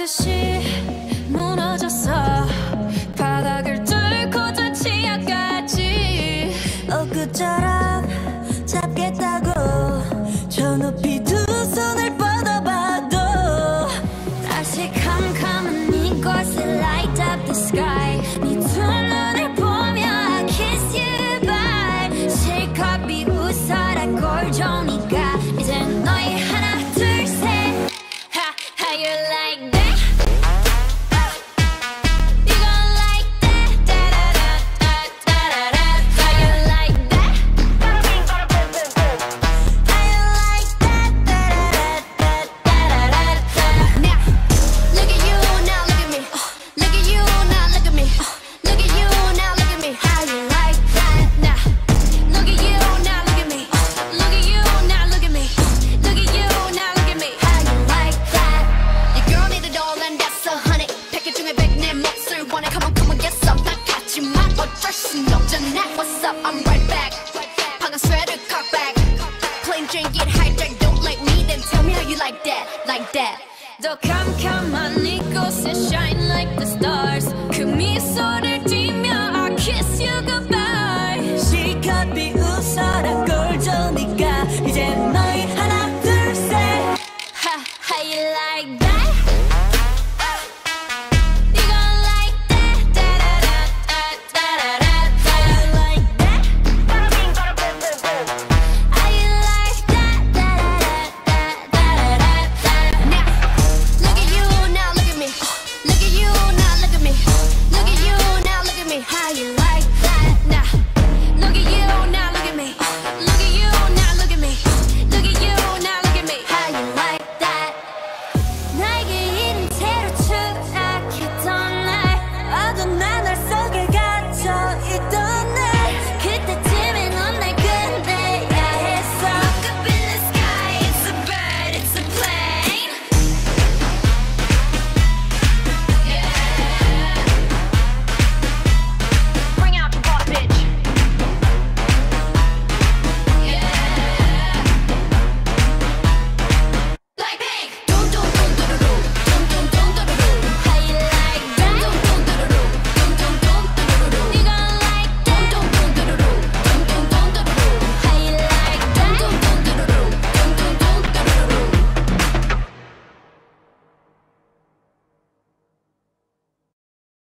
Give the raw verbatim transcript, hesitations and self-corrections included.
깨끗이 무너졌어. 바닥을 뚫고 저 치아까지 엊그처럼 잡겠다고 저 높이 두 손을 뻗어봐도 다시 캄캄한 이곳에 light up the sky. 네 두 눈을 보며 I kiss you bye. 실컷 비웃어라 꼴 좋으니까 이젠 너희 하나 둘 셋. Ha, how you like that? What's up? I'm right back. 방금 sweater cock back. Plain drink it hijack. Don't like me, then tell me how you like that, like that. 더 캄캄한 이곳에 shine like the stars. 그 미소를